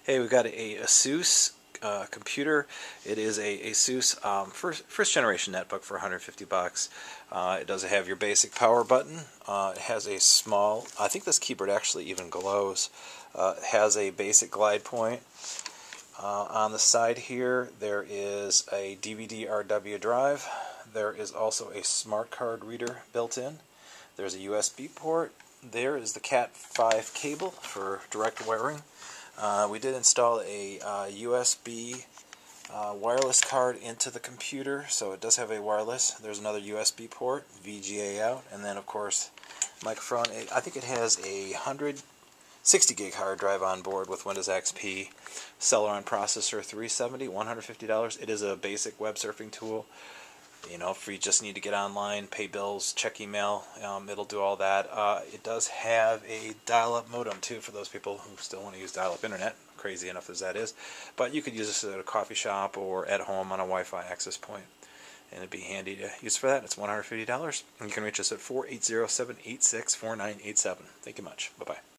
Hey, we've got a ASUS computer. It is a ASUS first generation netbook for 150 bucks. It does have your basic power button. It has a small, I think this keyboard actually even glows. It has a basic glide point. On the side here, there is a DVD RW drive. There is also a smart card reader built in. There's a USB port. There is the Cat 5 cable for direct wiring. We did install a USB wireless card into the computer, so it does have a wireless. There's another USB port, VGA out, and then of course microphone. I think it has a 160 gig hard drive on board with Windows XP. Celeron processor 370, $150. It is a basic web surfing tool. You know, if you just need to get online, pay bills, check email, it'll do all that. It does have a dial-up modem, too, for those people who still want to use dial-up internet, crazy enough as that is. But you could use this at a coffee shop or at home on a Wi-Fi access point, and it'd be handy to use for that. It's $150, and you can reach us at 480-786-4987. Thank you much. Bye-bye.